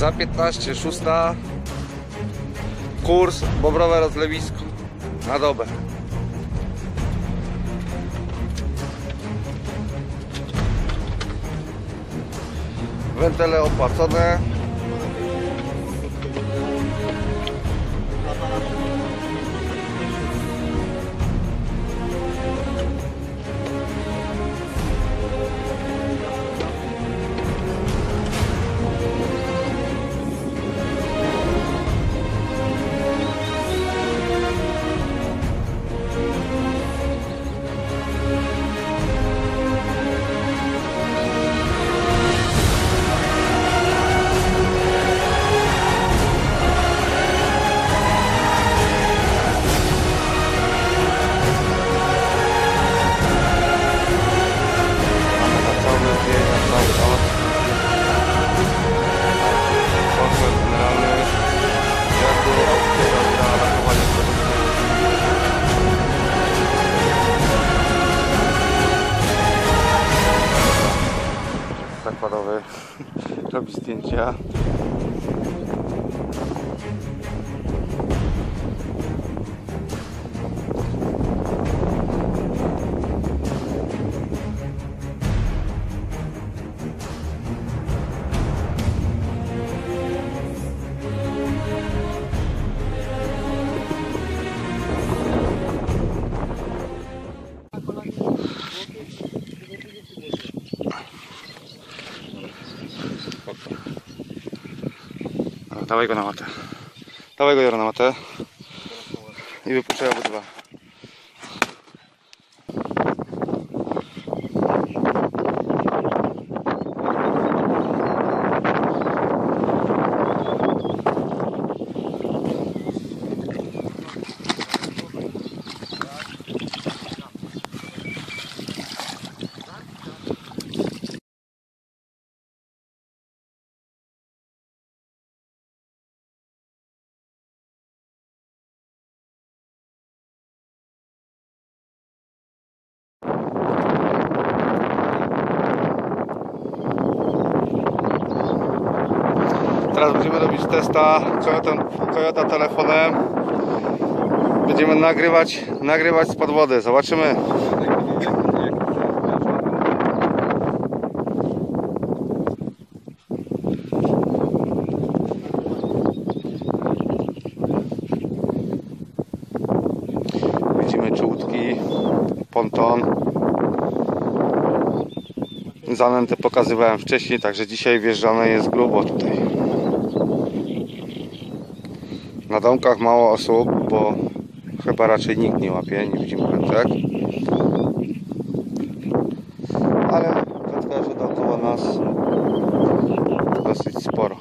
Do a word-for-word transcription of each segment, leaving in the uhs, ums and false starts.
za piętnaście, szósta. Kurs Bobrowe Rozlewisko na dobę. Wentyle opłacone. Zakładowy robi zdjęcia. Dawaj go na matę. Dawaj go Jaro na matę. I wypuszczaj obydwa. Teraz będziemy robić testa Toyota telefonem. Będziemy nagrywać, nagrywać z podwody. Zobaczymy. Widzimy czołówki, ponton. Zanętę pokazywałem wcześniej, także dzisiaj wjeżdżane jest grubo tutaj. Na domkach mało osób, bo chyba raczej nikt nie łapie, nie widzimy wędek. Ale wędkarzy dookoła nas dosyć sporo.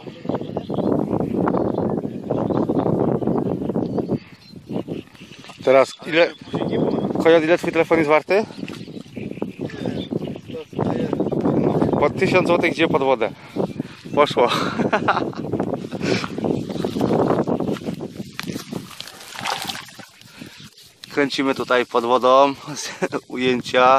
Teraz ile? Kojot, ile twój telefon jest warty? No, pod tysiąc złotych gdzie pod wodę. Poszło. Kręcimy tutaj pod wodą ujęcia.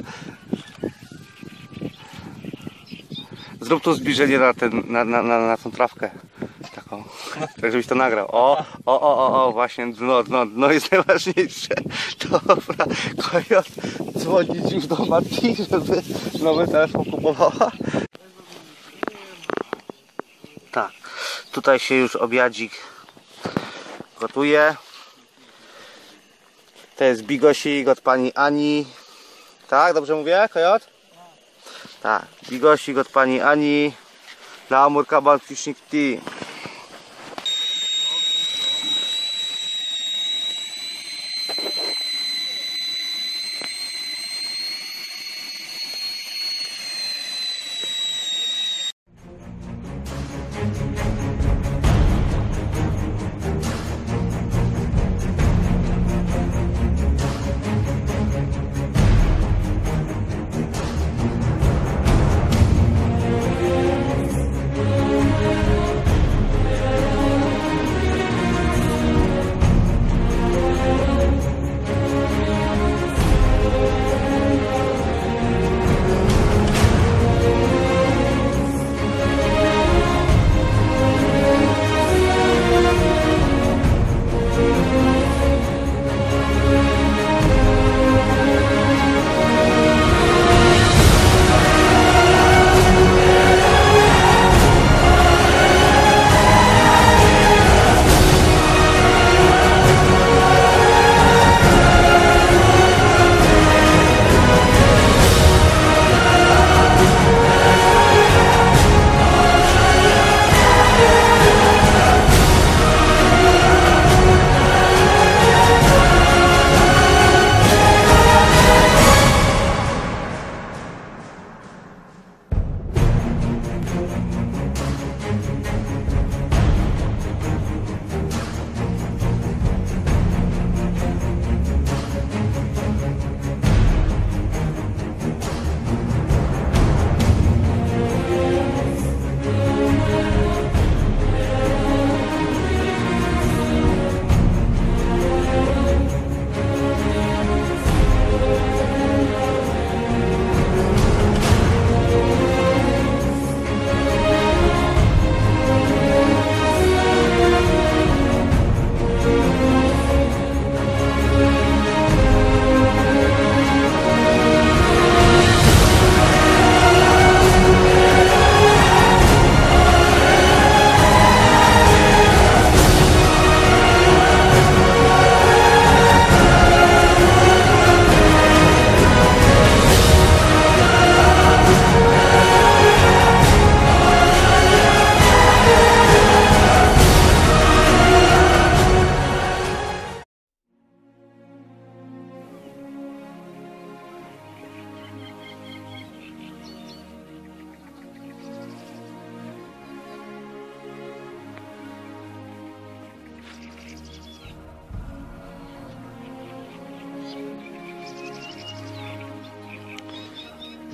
Zrób tu zbliżenie na, ten, na, na, na, na tą trawkę taką, tak żebyś to nagrał. O, o, o, o, o, właśnie dno, dno, dno jest najważniejsze. Dobra, Kojot dzwonić już do matki, żeby nowy telefon kupowała. Tak, tutaj się już obiadzik gotuje. To jest bigosik od pani Ani. Tak, dobrze mówię, Kojot? Tak, bigosik od pani Ani dla Amur Kabal Fishing Tea.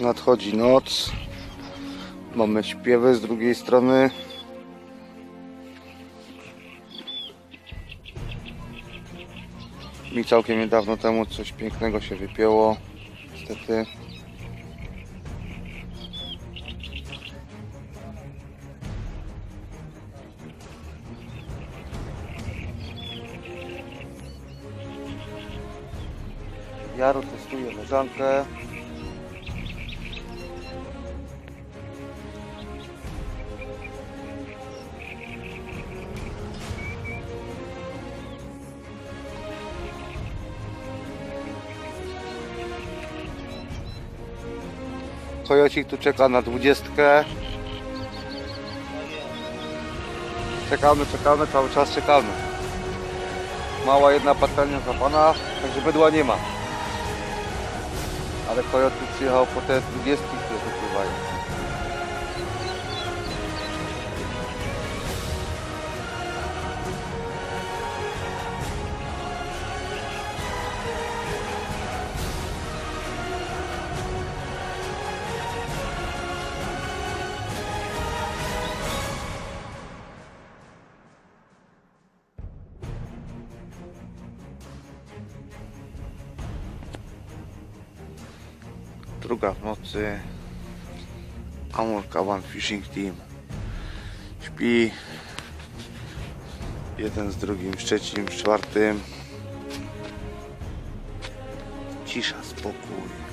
Nadchodzi noc. Mamy śpiewy z drugiej strony. Mi całkiem niedawno temu coś pięknego się wypięło. Niestety. Jaro testuje leżankę. Kojocik tu czeka na dwudziestkę. Czekamy, czekamy, cały czas czekamy. Mała jedna patelnia zapana, także bydła nie ma. Ale kojot tu przyjechał po te dwudziestki, które tu pływają. Druga w nocy. Amur Kaban Fishing Team śpi. Jeden z drugim, z trzecim, z czwartym. Cisza, spokój.